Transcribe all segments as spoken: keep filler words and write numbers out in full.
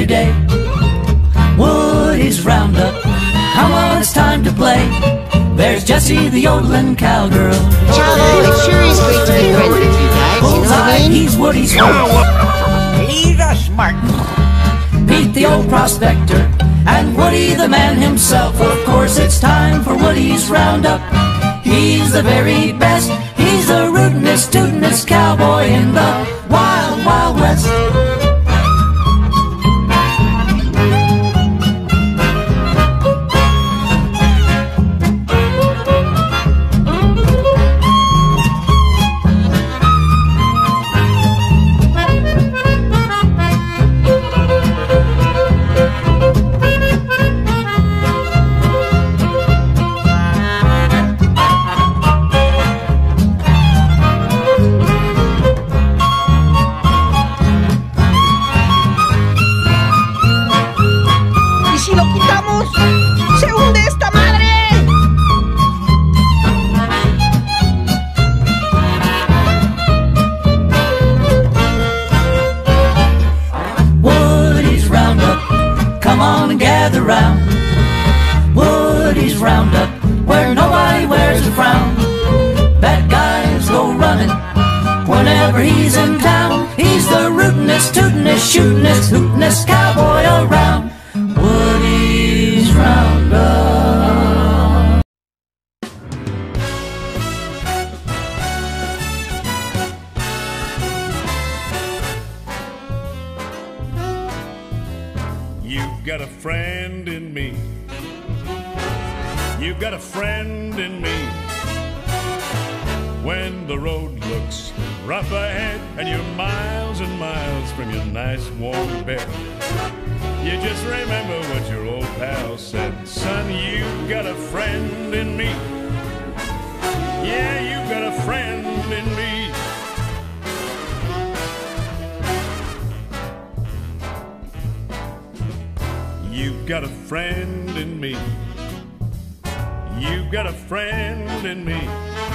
every day. Woody's Roundup, come on, it's time to play. There's Jessie, the yodeling cowgirl. Chavo, it sure is great to be friends with you guys, you know what I mean? He's Woody's horse. He's a smart. Pete, the old prospector, and Woody, the man himself. Of course, it's time for Woody's Roundup. He's the very best. He's the rootin'est, tootin'est cowboy in the wild, wild west. Gather round Woody's Roundup, where nobody wears a frown. Bad guys go running whenever he's in town. He's the rootin'est, tootin'est, shootin'est, hootin'est cowboy around. Woody's Roundup. You've got a friend in me. You've got a friend in me. When the road looks rough ahead and you're miles and miles from your nice warm bed, you just remember what your old pal said. Son, you've got a friend in me. Yeah, you've got a friend in me. You've got a friend in me. You've got a friend in me.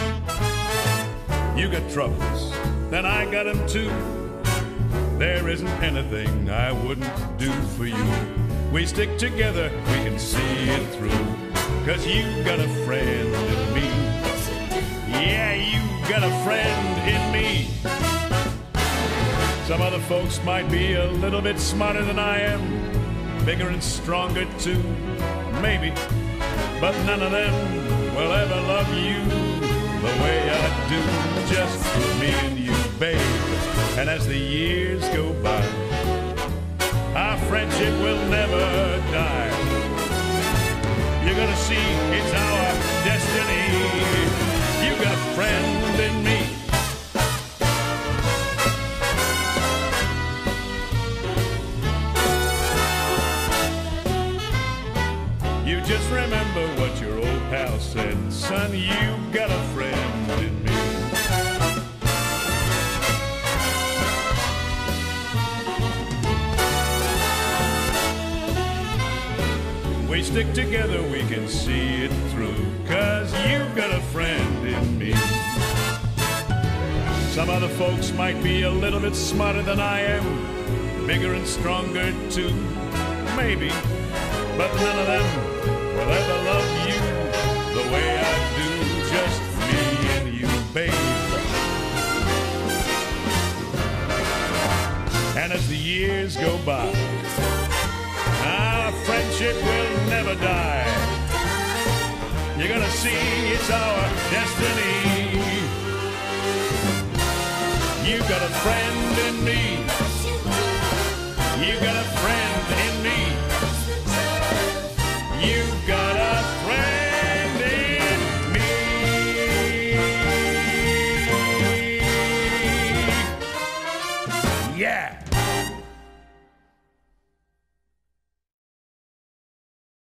You got troubles, then I got them too. There isn't anything I wouldn't do for you. We stick together, we can see it through. Cause you've got a friend in me. Yeah, you've got a friend in me. Some other folks might be a little bit smarter than I am, bigger and stronger too, maybe, but none of them will ever love you the way I do, just me and you, babe. And as the years go by, our friendship will never die. You're gonna see it's our destiny. You got a friend in me. You just remember what your old pal said. Son, you've got a friend in me. We stick together, we can see it through. Cause you've got a friend in me. Some other folks might be a little bit smarter than I am, bigger and stronger too, maybe, but none of them will ever love you the way I do, just me and you, babe. And as the years go by, our friendship will never die. You're gonna see it's our destiny. You got a friend in me. You got a friend.